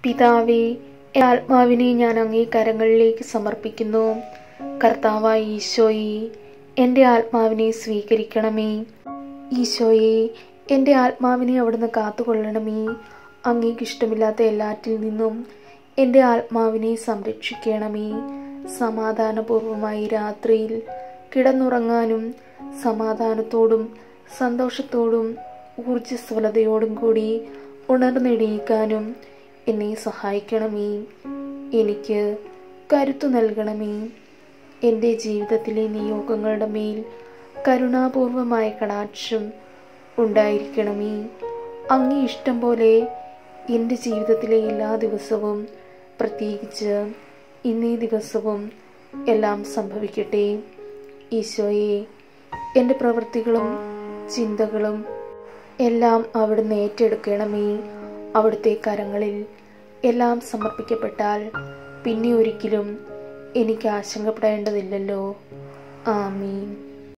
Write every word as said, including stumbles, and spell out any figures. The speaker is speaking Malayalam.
പിതാവേ, എൻ്റെ ആത്മാവിനെ ഞാൻ അങ്ങേ കരങ്ങളിലേക്ക് സമർപ്പിക്കുന്നു. കർത്താവായ ഈശോയെ, എൻ്റെ ആത്മാവിനെ സ്വീകരിക്കണമേ. ഈശോയെ, എൻ്റെ ആത്മാവിനെ അവിടുന്ന് കാത്തുകൊള്ളണമേ. അങ്ങേക്ക് ഇഷ്ടമില്ലാത്ത എല്ലാറ്റിൽ നിന്നും എൻ്റെ ആത്മാവിനെ സംരക്ഷിക്കണമേ. സമാധാനപൂർവമായി രാത്രിയിൽ കിടന്നുറങ്ങാനും സമാധാനത്തോടും സന്തോഷത്തോടും ഊർജ്ജസ്വലതയോടും കൂടി ഉണർന്നെണീക്കാനും എന്നെ സഹായിക്കണമേ. എനിക്ക് കരുത്തു നൽകണമേ. എൻ്റെ ജീവിതത്തിലെ നിയോഗങ്ങളുടെ മേൽ കരുണാപൂർവമായ കടാക്ഷം ഉണ്ടായിരിക്കണമേ. അങ്ങേ ഇഷ്ടം പോലെ എൻ്റെ ജീവിതത്തിലെ എല്ലാ ദിവസവും, പ്രത്യേകിച്ച് ഇന്നേ ദിവസവും എല്ലാം സംഭവിക്കട്ടെ. ഈശോയെ, എൻ്റെ പ്രവൃത്തികളും ചിന്തകളും എല്ലാം അവിടുന്ന് ഏറ്റെടുക്കണമേ. അവിടുത്തെ കരങ്ങളിൽ എല്ലാം സമർപ്പിക്കപ്പെട്ടാൽ പിന്നെ ഒരിക്കലും എനിക്ക് ആശങ്കപ്പെടേണ്ടതില്ലല്ലോ. ആമീൻ.